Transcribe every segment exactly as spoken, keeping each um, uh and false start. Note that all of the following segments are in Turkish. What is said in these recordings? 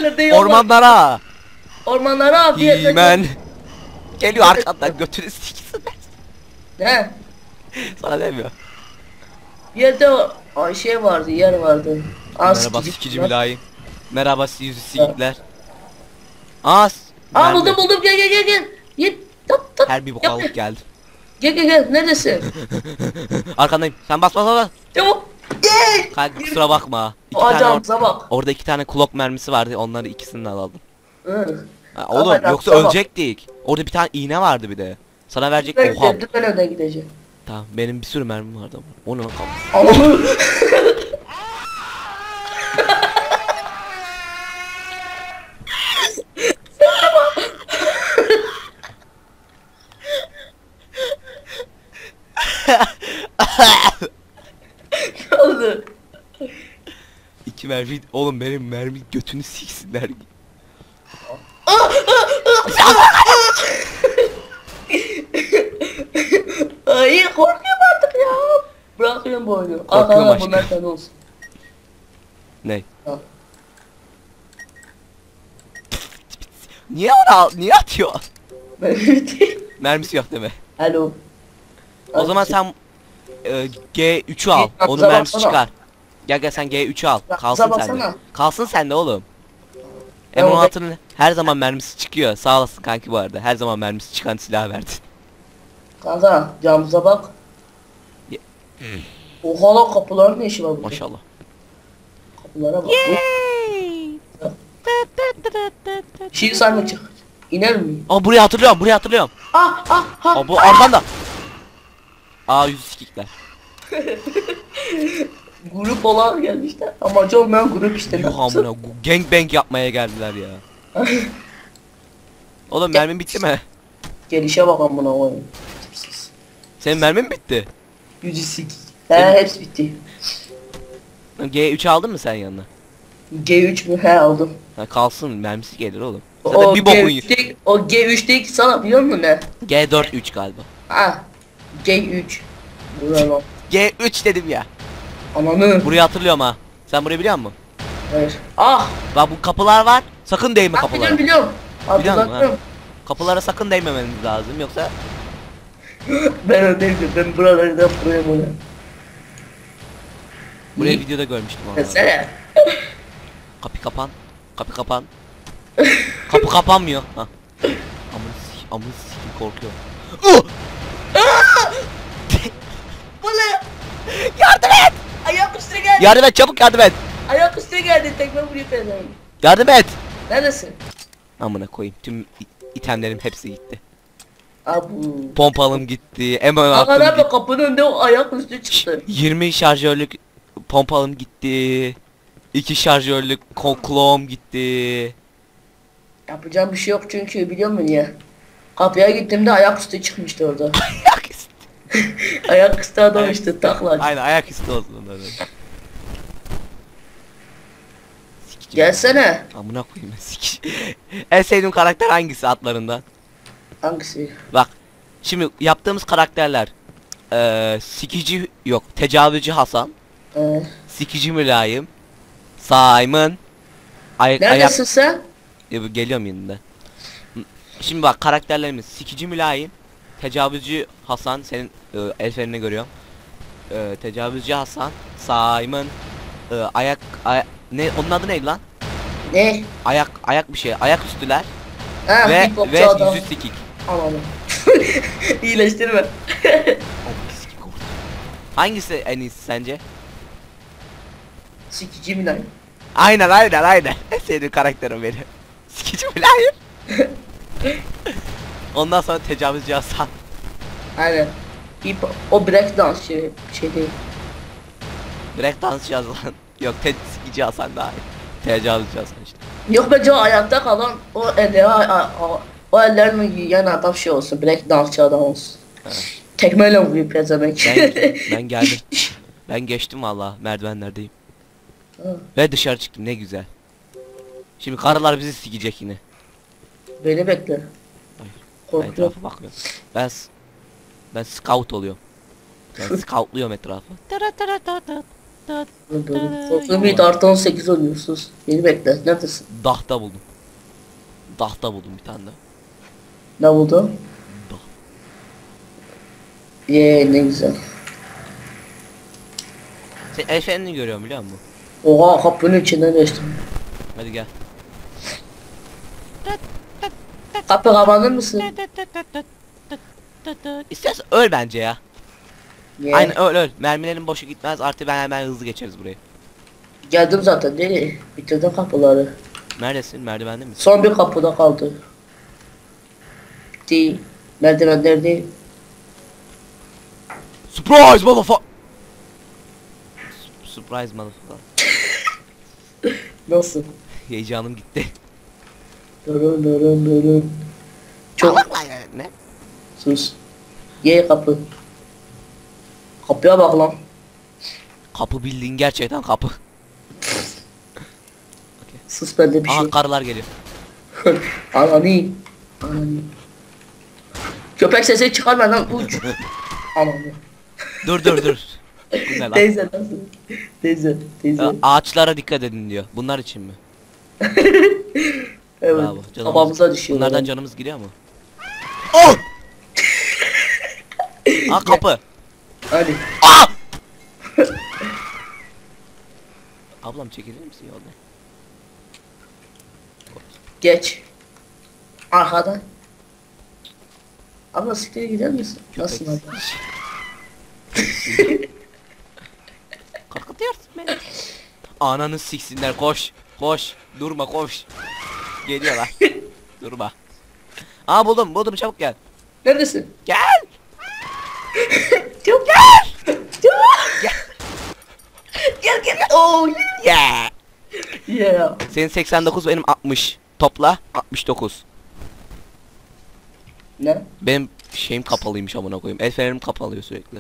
yerlerde yok. Ormanlara. Ormanlara afiyetle. Hemen. Geliyor arkandan götünü siksin. Ne? Sana demiyor. Bir yerde o ay şey vardı, yer vardı. Aa, Merhaba sikici sikici lan. mülayim. Merhaba yüzü sikikler. As. Aa buldum buldum, gel gel gel gel. Gel. Tat tat. Her bir bokalık geldi. Gel gel gel, neredesin? Arkandayım. Sen bas bas bas. Çabuk. Gel. Kanka kusura bakma. İki O tane or acamıza bak. orada iki tane klok mermisi vardı. Onları ikisini de aldım. Hı. Ha, oğlum Ama yoksa tamam. ölecektik. Orada bir tane iğne vardı bir de. Sana verecek Ben, oha. ben, ben önden gideceğim. Tamam benim bir sürü mermim vardı ama. O ne lan kalmış. Allah'ım. Ne oldu? İki mermi. Oğlum benim mermi götünü siksinler. Ay korkuyorum artık ya. Bırakıyorum bu oyunu. Korkuyorum Arkadaşlar aşkım. bunlar sen olsun. Ne? Al. Niye onu al? Niye atıyor? Ben bitti. Mermisi yok deme. Alo. O zaman sen e, G üç'ü al. Git, Onun bize mermisi baksana. çıkar. Gel gel sen G üç'ü al. Bak, Kalsın bize sende. baksana. Kalsın sende oğlum. Ben M on altı'nın her zaman mermisi çıkıyor. Sağ olasın kanki bu arada. Her zaman mermisi çıkan silah verdin. Kanka camımıza bak. Ye- Oha lan, kapıların ne işi var burada? Maşallah. Kapılara bak. Şimdi sayma çık. İner mi? Aa burayı hatırlıyorum. Burayı hatırlıyorum. Ah ah ah. Aa bu arkanda. Aa yüz sikikler. Grup olarak gelmişler. Amacı olmayan grup işte. Yuh amına. gu- Gangbang yapmaya geldiler ya. Oğlum mermin bitti mi? Gelişe bak amına koyayım. Senin mermin bitti. Yüzü sik. He hepsi bitti. G üç'ü aldın mı sen yanına? G üç mü? He aldım. Ha, kalsın mermisi gelir oğlum. Zaten O bir bokun yiyor. G üç'teki, o G üç'teki sana biliyor musun ne? G dört üç galiba. Ha. G üç. Buraya bak. G üç dedim ya. Ananı. Burayı hatırlıyorum ha. Sen burayı biliyor musun? Hayır. Ah. Bak bu kapılar var. Sakın değme Ben kapılara. biliyorum biliyorum. Biliyor musun, Hatırlatıyorum. Kapılara sakın değmemeniz lazım yoksa Ben öndeydim. Ben buralardan buraya bunu. burayı İyi. videoda görmüştüm ama. Desene. Kapı kapan. Kapı kapan. Kapı kapanmıyor. Ha. Amına sik, amına sik korkuyorum. Uh! Bu ne? Yardım et! Ayak üstüne geldi. Yardım et çabuk yardım et. Ayak üstüne geldi. Tekme vuruyor pezevenk. Yardım et. Neredesin? Amına koyayım tüm i- itemlerim hepsi gitti. Abu. Pompalım gitti. Hemen Hakan attım abi gitti. kapının önünde o ayak üstü çıktı. yirmi şarjörlük pompalım gitti. iki şarjörlük koklom gitti. Yapacağım bir şey yok çünkü biliyor musun niye? Kapıya gittiğimde ayak üstü çıkmıştı orada. Ayak üstü. Ayak üstü adam Ayak işte takla. Aynen ayak üstü olsun onların. Sikici. Gelsene. Amına koyayım ben sikici. En sevdiğim karakter hangisi atlarından? Hangisi? Bak. Şimdi yaptığımız karakterler. Eee sikici yok. Tecavüzcü Hasan. Ee, Sikici Mülayim. Simon. Ay ayak neredesin sen? Ya, bu geliyorum yanında. Şimdi bak karakterlerimiz sikici Mülayim. Tecavüzcü Hasan senin e, el fenerini görüyorum. E, tecavüzcü Hasan, Simon, e, ayak, ay- ne onun adı neydi lan? Ne? Ayak ayak bir şey. Ayak üstüler Ha, ve hip-hopçu ve adam. yüzü sikik. Anladım. İyileştirme. Oh, sikik oldu. Hangisi en iyisi sence? Sikici mi lan? Aynen aynen aynen. En sevdiğim karakterim benim. Sikici Mülayim. Ondan sonra tecavüzcü Hasan. Aynen. Hip o break dans şey, şey değil. Direkt dansçı Hasan. Yok te sikici Hasan daha iyi. Tecavüzcü Hasan işte. Yok bence o ayakta kalan o elleri o, o ellerini yiyen adam şey olsun. Break dansçı adam olsun. Evet. Tekmeyle vuruyor pezemek. Ben, ben geldim. Ben geçtim valla merdivenlerdeyim. Ha, Ve dışarı çıktım ne güzel. Şimdi karılar bizi sikecek yine. Beni bekle. Ben Korkuyorum. etrafa bakıyorum. Ben s- ben scout oluyorum. Ben scoutluyorum etrafı. Ümit artı on sekiz oluyorsunuz. Beni bekle. Neredesin? Dahta buldum. Dahta buldum bir tane de. Ne buldun? Dah. Yeee ne güzel. Sen el fenerini görüyorum biliyor musun? Oha kapının içinden geçtim. Hadi gel. Kapı kapanır mısın? İstersen öl bence ya. Niye? Aynen öl öl. Mermilerin boşu gitmez. Artı ben hemen hızlı geçeriz burayı. Geldim zaten deli. Bitirdim kapıları. Neredesin? Merdivende misin? Son bir kapıda kaldı. Değil. Merdivenler değil. Surprise motherfucker. Surprise motherfucker. Nasıl? Heyecanım gitti. Durun durun durun. Çok Ne? sus. Ye kapı. Kapıya bak lan. Kapı bildiğin gerçekten kapı. Sus bende bir Aha şey. karılar geliyor. Anani. Anani. Köpek sesi çıkarma lan uç. Anani. Dur dur dur. Bu ne lan? Teyze nasıl? Teyze. Teyze. Ya, ağaçlara dikkat edin diyor. Bunlar için mi? Evet. Bravo. Canımız, Kafamıza düşüyor. bunlardan yani. canımız gidiyor mu? Oh! Aa kapı. Hadi. Aa! Ablam çekilir misin yolda? Geç. Arkadan. Abla siktir gider misin? Nasıl Köpek. abla? Korkutuyorsun beni. Ananı siksinler koş. Koş. Durma koş. Geliyorlar. Durma. Aa buldum buldum çabuk gel. Neredesin? Gel. Çabuk gel. Çabuk. Gel. Gel gel. Oh Yeah. yeah. Senin seksen dokuz benim altmış. Topla altmış dokuz. Ne? Benim şeyim kapalıymış amına koyayım. El fenerim kapalıyor sürekli.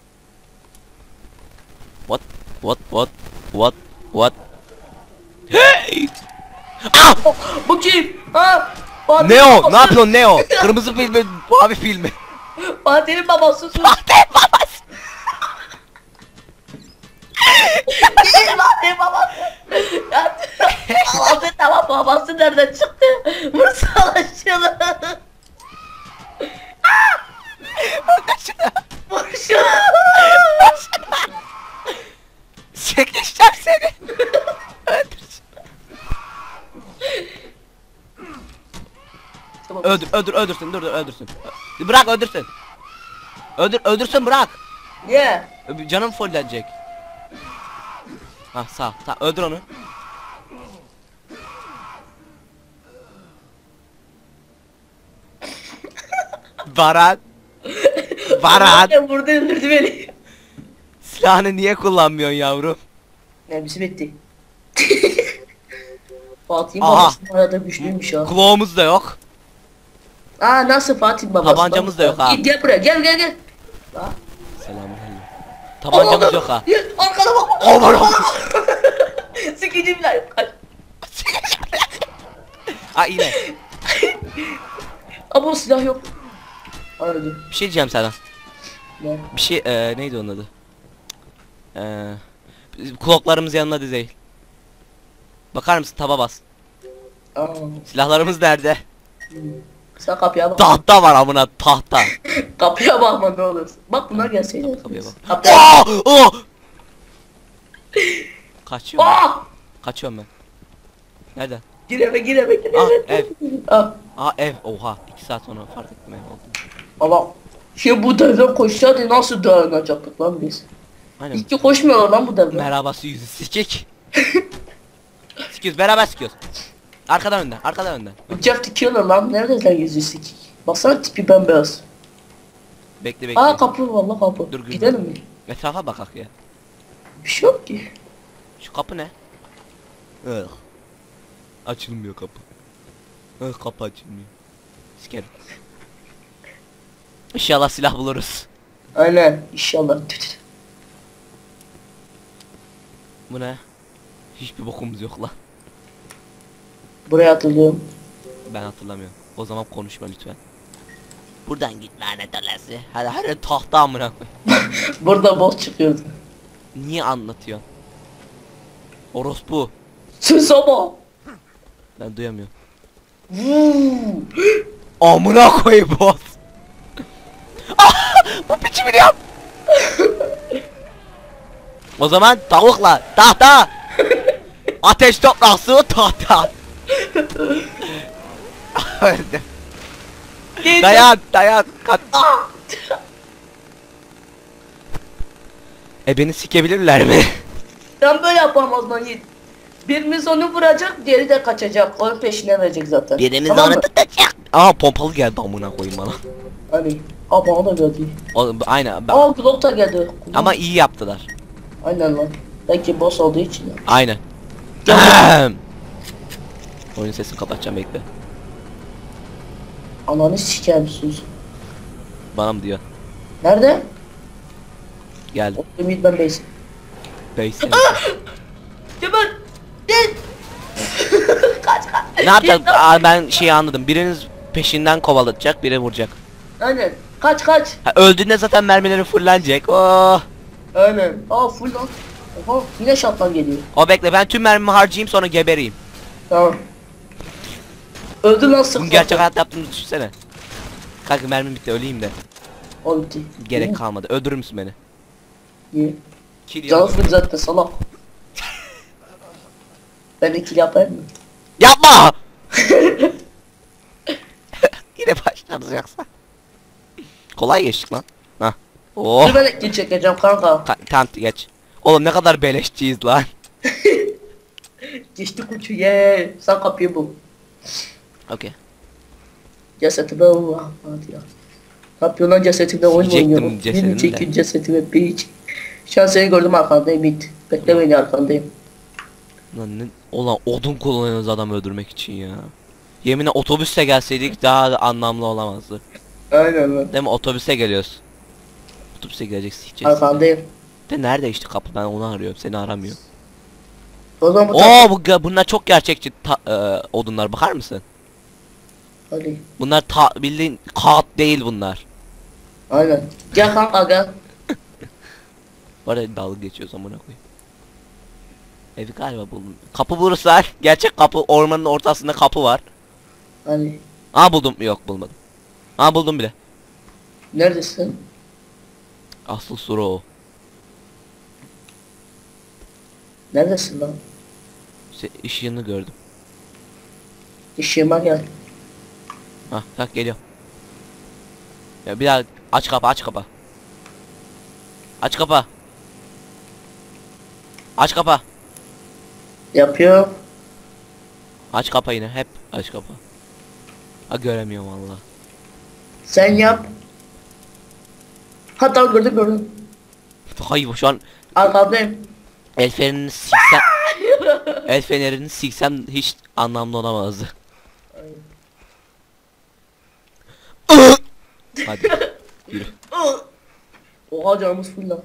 What? What? What? What? What? Hey! Ah! Bu kim? Ha? Fatih Neo, babası. ne yapıyorsun Neo? Kırmızı filmi, mavi filmi. Fatih'in babası sus. Fatih babası. Değil Fatih'in babası. Ya, babası tamam babası nereden çıktı? Vursana şunu. Öldür şunu. Vur şunu. Çekişeceğim seni. Öldür şunu. Tamam. Öldür, öldür, öldürsün, dur, dur, öldürsün. Ö- Bırak, öldürsün. Öldür, öldürsün, bırak. Niye? Ö- Canım fullenecek. Hah, sağ, ol, sağ, öldür onu. Baran. Baran. Ya burada öldürdü beni. Silahını niye kullanmıyorsun yavrum? Mermisi bitti. Fatih'in Aha. babası arada güçlüymüş ya. Kulağımız da yok. Aa nasıl Fatih'in babası? Tabancamız da yok ha. Git gel buraya gel gel gel. Aa. Selamünaleyküm. Tabancamız yok ha. Gel, arkana bak. Aman aman. Sıkıcı bile yok. Kaç. Ha yine. Ama o silah yok. Öldü. Bir şey diyeceğim sana. Ne? Bir şey eee neydi onun adı? Eee kulaklarımız yanına değil. Bakar mısın taba bas. Aa. Silahlarımız nerede? Sen kapıya bak. Tahta var amına tahta. Kapıya bakma ne olursun. Bak bunlar gelseydi. Kapıya bak. Kapıya Aa! Oh! Kaçıyorum. ben. Aa! Kaçıyorum ben. Nerede? Gir eve gir eve gir Ah, eve. ev. Ah. Aa ev. Oha. iki saat sonra fark ettim ev oldu. Allah. Şimdi bu devre koşsaydı nasıl dayanacaktık lan biz? Aynen. İyi ki koşmuyorlar lan bu devre. Merhabası yüzü sikik. Sikiyoruz beraber sikiyoruz. Arkadan önden, arkadan önden. Jeff the Killer lan. Nerede lan yüzü sikik? Baksana tipi bembeyaz. Bekle bekle. Aa kapı valla kapı. Dur, gülme. Gidelim mi? Etrafa bakak ya. Bir şey yok ki. Şu kapı ne? Ugh. Açılmıyor kapı. Ugh, kapı açılmıyor. Sikerim. İnşallah silah buluruz. Aynen inşallah. Tü tü. Bu ne? Hiçbir bokumuz yok lan. Buraya atılıyorum. Ben hatırlamıyorum. O zaman konuşma lütfen. Buradan git lanet olası. Hadi hadi tahta amına koy. Burada boss çıkıyordu. Niye anlatıyorsun? Orospu. Sus ama. Ben duyamıyorum. Vuuu. Amına koyayım boss. Ah! Bu piçi biliyorum. O zaman tavukla tahta. Ateş toprak su tahta. Öldüm. Dayan dayan. Kat. E beni sikebilirler mi? Ben böyle yapamaz lan Yiğit. Birimiz onu vuracak, diğeri de kaçacak. Onun peşine verecek zaten. Birimiz Tamam onu mı? tutacak. Aa pompalı geldi amına koyayım bana. Hani. Aa bana da geldi. O, aynen. Ben- Aa Glock da geldi. Ama iyi yaptılar. Aynen lan. Belki boss olduğu için ya. Aynen. Oyun sesini kapatacağım bekle. Ananı siker sus. Bana mı diyor? Nerede? Geldi. O Yiğit ben base. Base. Cemal. Gel. Kaç kaç. Ne yapacak? Aa, ben şeyi anladım. Biriniz peşinden kovalatacak, biri vuracak. Aynen. Kaç kaç. Ha, öldüğünde zaten mermileri fullenecek. Oh. Aynen. Aa full lan. Oha yine şaptan geliyor. O bekle ben tüm mermimi harcayayım sonra gebereyim. Tamam. Öldü lan sık. Bunu gerçek hayatta yaptığımı düşünsene. Kanka mermim bitti öleyim de. O bitti. Gerek kalmadı. Öldürür müsün beni? Niye? Kill Canı yap. full zaten salak. Ben de kill yapayım mı? Yapma! Yine başlarız yoksa. Kolay geçtik lan. Hah. Oh. Dur ben de kill çekeceğim kanka. Ta tamam geç. Oğlum ne kadar beleşçiyiz lan. Geçti kuçu ye. Sen kapıyı bul. Okey. Cesetime vur. Hadi ya. Ne yapıyorsun lan cesetimle oyun Sikecektim oynuyorum. cesedini Beni de. çekin cesetime bitch. Şu an seni gördüm arkandayım bit. Bekle beni arkandayım. Lan ne? Ulan odun kullanıyoruz adam öldürmek için ya. Yeminle otobüste gelseydik daha da anlamlı olamazdı. Aynen lan. Değil mi? Otobüse geliyoruz. Otobüse gelecek sikeceğiz. Arkandayım. De nerede işte kapı ben onu arıyorum seni aramıyor. O zaman bu Oo bu ge- bunlar çok gerçekçi ta- e, odunlar bakar mısın? Hadi. Bunlar ta bildiğin kağıt değil bunlar. Aynen. Gel kanka gel. Var ya dalga geçiyoruz amına koyayım. Evi galiba buldum. Kapı burası. Gerçek kapı ormanın ortasında kapı var. Hani. Aa buldum yok bulmadım. Aa buldum bile. Neredesin? Asıl soru o. Neredesin lan? İşte ışığını gördüm. İşime gel. Hah tak geliyor. Ya bir daha aç kapı aç kapı. Aç kapı. Aç kapı. Yapıyorum. Aç kapı yine hep aç kapı. Ha göremiyorum valla. Sen yap. Hatta gördüm gördüm. Hayır şu an Arkandayım. el fenerini siksem el fenerini siksem hiç anlamlı olamazdı. Hadi yürü. Oha canımız full lan.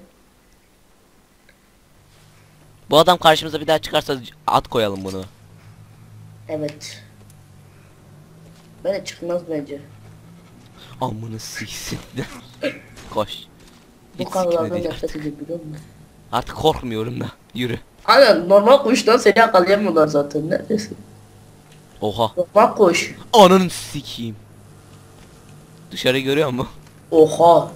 Bu adam karşımıza bir daha çıkarsa at koyalım bunu. Evet. Böyle çıkmaz bence. Amını siksin. Koş. Bu Hiç kadar sikmedi nefret artık. edebiliyor musun? Artık korkmuyorum da. Yürü. Aynen normal kuştan seni yakalayamıyorlar zaten. Neredesin? Oha. Normal kuş. Ananı sikeyim. Dışarı görüyor musun? Oha.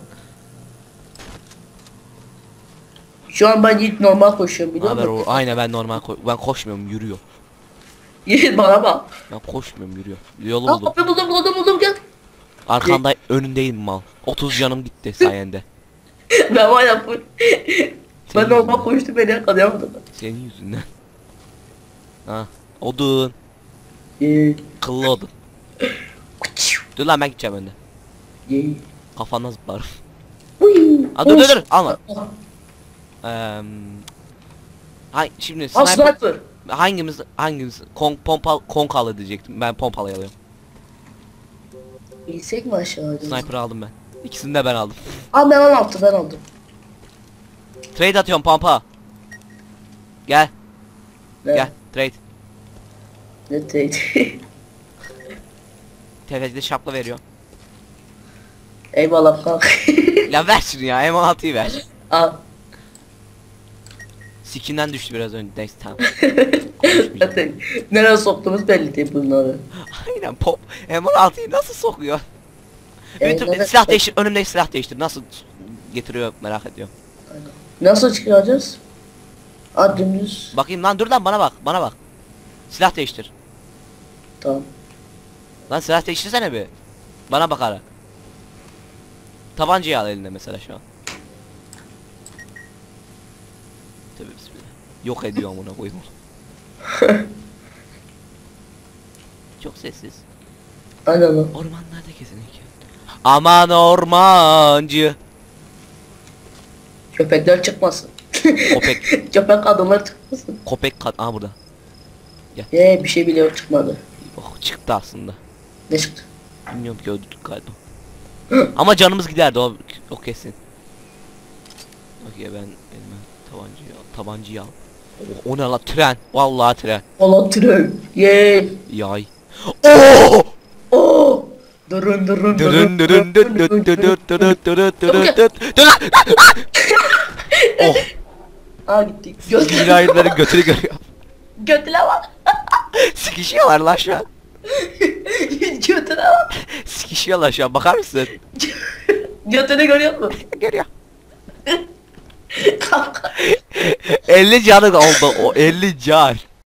Şu an ben ilk normal koşuyorum biliyor Haber musun? o. Aynen ben normal ko ben koşmuyorum yürüyor. Yiğit bana bak. Ben koşmuyorum yürüyor. Yolu Aa buldum. kapıyı buldum buldum buldum gel. Arkanda önündeyim mal. otuz canım gitti sayende. Ben var ya full. Senin Ben normal yüzünden. koştum beni yakalayamadılar. Senin yüzünden. Ha. Odun. Yeee. Kıllı odun. Dur lan ben gideceğim önde. Yeee. Kafana zıplarım. Uy. Aa, dur dur Koş. dur alma. Eee Hay şimdi Aa sniper sniper. hangimiz hangimiz kon pompal konkalı diyecektim. Ben pompalı alıyorum. İnsek mi aşağı? Sniper aldım ben. İkisini de ben aldım. Aa ben aldım ben aldım. Trade atıyorum pompa. Gel Ne? gel trade. Ne teyit. Tefecide şapla veriyor. Eyvallah kanka. Ya ver şunu ya M altıyı ver. Al. Sikinden düştü biraz önce. Neyse tamam. Konuşmayacağım. Zaten nereye soktuğumuz belli değil bunları. Aynen pop. M on altıyı nasıl sokuyor? Evet, Bütün evet. silah değiştir. Önümde silah değiştir. Nasıl getiriyor merak ediyorum. Nasıl çıkaracağız? Aa dümdüz. Bakayım lan, dur lan, bana bak. Bana bak. Silah değiştir. Tamam. Lan silah değiştirsene bir. Bana bakarak. Tabancayı al elinde mesela şu an. Tabii bismillah. Yok ediyor amına koyayım. Çok sessiz. Aynen lan. Ormanlarda kesinlikle. Aman ormancı. Köpekler çıkmasın. Köpek. Köpek adamlar çıkmasın. Köpek kat. Aa burada. Ye bir şey bile yok çıkmadı. Oh, çıktı aslında. Ne çıktı? Bilmiyorum ki, öldürdük galiba. Ama canımız giderdi o, o kesin. Okey, ben elime tabancayı al. Tabancayı al. O, o ne la, tren. Vallahi tren. Olan tren. Ye. Yay. Oo! Oo. Durun durun Dırın dırın dırın dırın dırın dırın dırın dırın dırın dırın. Oh. Aa gittik. Sikişli hayırların götünü görüyor. Götüne bak. Sikişiyorlar lan şu an. Götüne bak. Sikişiyorlar şu an, bakar mısın? Götünü görüyor musun? Görüyor. Kalk. elli canı oldu o, elli can.